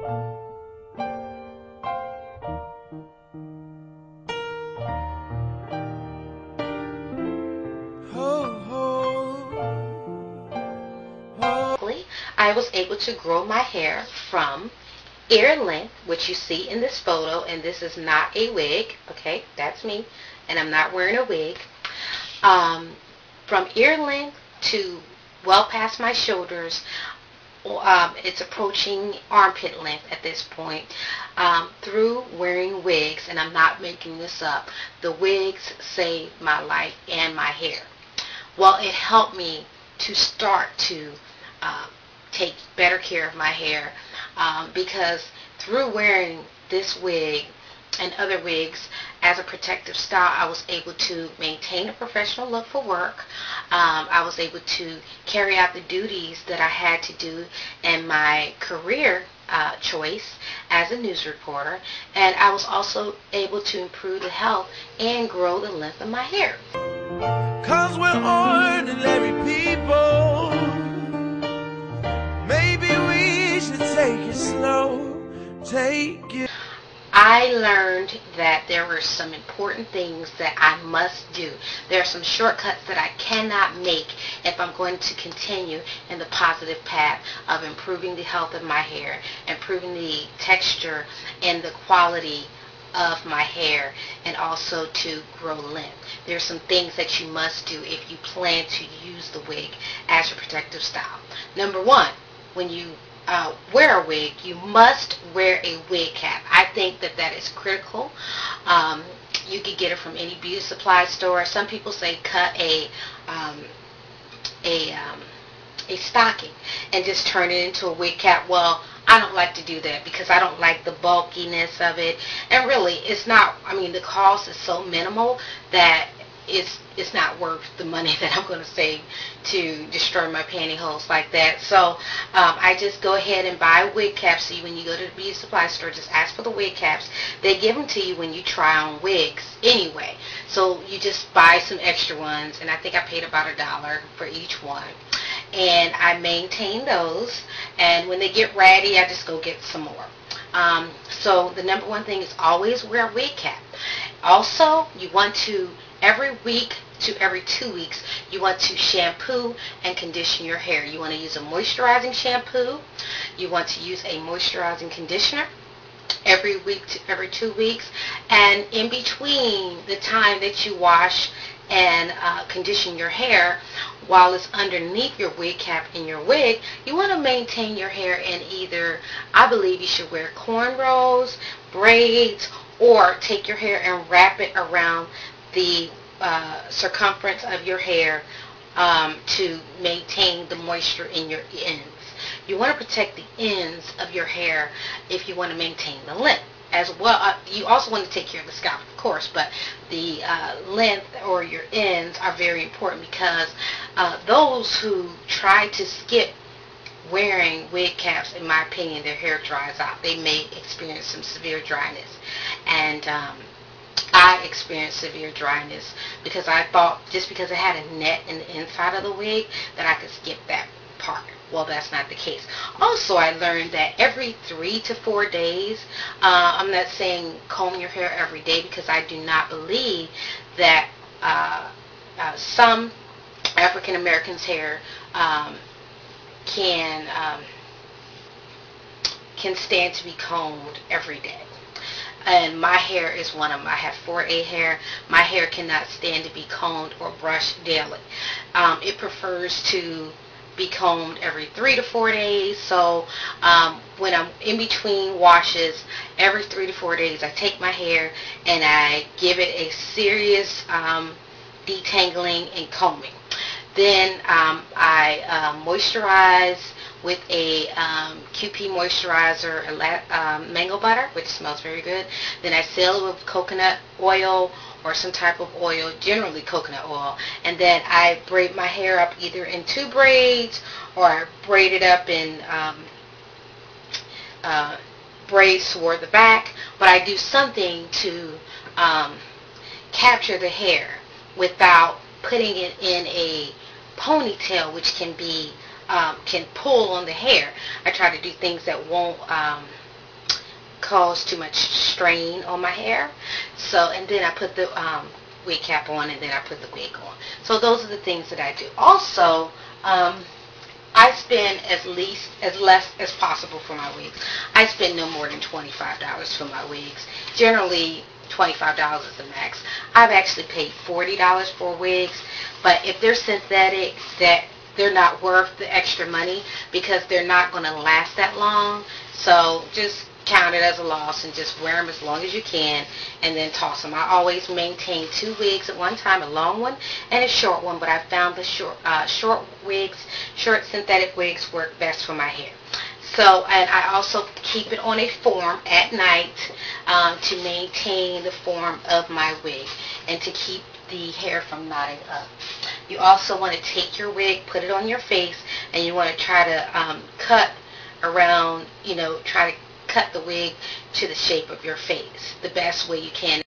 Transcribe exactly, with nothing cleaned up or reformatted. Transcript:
I was able to grow my hair from ear length, which you see in this photo, and this is not a wig, okay, that's me, and I'm not wearing a wig, um, from ear length to well past my shoulders. Um, it's approaching armpit length at this point, um, through wearing wigs, and I'm not making this up. The wigs saved my life and my hair. Well, it helped me to start to uh, take better care of my hair, um, because through wearing this wig and other wigs as a protective style, I was able to maintain a professional look for work. Um, I was able to carry out the duties that I had to do in my career uh, choice as a news reporter, and I was also able to improve the health and grow the length of my hair. Cause we're ordinary people. Maybe we should take it slow. Take it. I learned that there were some important things that I must do. There are some shortcuts that I cannot make if I'm going to continue in the positive path of improving the health of my hair, improving the texture and the quality of my hair, and also to grow length. There are some things that you must do if you plan to use the wig as your protective style. Number one, when you Uh, wear a wig, you must wear a wig cap. I think that that is critical. Um, you can get it from any beauty supply store. Some people say cut a um, a um, a stocking and just turn it into a wig cap. Well, I don't like to do that because I don't like the bulkiness of it, and really it's not, I mean, the cost is so minimal that it's it's not worth the money that I'm going to save to destroy my pantyhose like that. So um, I just go ahead and buy wig caps. So when you go to the beauty supply store, just ask for the wig caps. They give them to you when you try on wigs anyway. So you just buy some extra ones, and I think I paid about a dollar for each one. And I maintain those, and when they get ratty, I just go get some more. Um, so the number one thing is always wear a wig cap. Also, you want to, every week to every two weeks, you want to shampoo and condition your hair. You want to use a moisturizing shampoo. You want to use a moisturizing conditioner every week to every two weeks. And in between the time that you wash and uh, condition your hair, while it's underneath your wig cap in your wig, you want to maintain your hair in either, I believe you should wear cornrows, braids, or take your hair and wrap it around the uh, circumference of your hair um, to maintain the moisture in your ends. You want to protect the ends of your hair if you want to maintain the length as well. Uh, you also want to take care of the scalp, of course, but the uh, length or your ends are very important, because uh, those who try to skip wearing wig caps, in my opinion, their hair dries out. They may experience some severe dryness, and um, I experienced severe dryness because I thought just because it had a net in the inside of the wig that I could skip that part. Well, that's not the case. Also, I learned that every three to four days, uh, I'm not saying comb your hair every day, because I do not believe that uh, uh, some African Americans' hair um, can um, can stand to be combed every day. And my hair is one of them. I have four A hair. My hair cannot stand to be combed or brushed daily. Um, it prefers to be combed every three to four days. So um, when I'm in between washes, every three to four days, I take my hair and I give it a serious um, detangling and combing. Then um, I uh, moisturize with a um, Q P moisturizer, um, mango butter, which smells very good. Then I seal it with coconut oil or some type of oil, generally coconut oil. And then I braid my hair up either in two braids, or I braid it up in um, uh, braids toward the back. But I do something to um, capture the hair without putting it in a ponytail, which can be um, can pull on the hair. I try to do things that won't um, cause too much strain on my hair. So, and then I put the um, wig cap on, and then I put the wig on. So those are the things that I do. Also, um, I spend as least as less as possible for my wigs. I spend no more than twenty-five dollars for my wigs. Generally, twenty-five dollars is the max. I've actually paid forty dollars for wigs, but if they're synthetic, that they're not worth the extra money because they're not going to last that long. So just count it as a loss and just wear them as long as you can and then toss them. I always maintain two wigs at one time, a long one and a short one, but I found the short uh, short wigs, short synthetic wigs work best for my hair. So, and I also keep it on a form at night um, to maintain the form of my wig and to keep the hair from knotting up. You also want to take your wig, put it on your face, and you want to try to um, cut around, you know, try to cut the wig to the shape of your face the best way you can.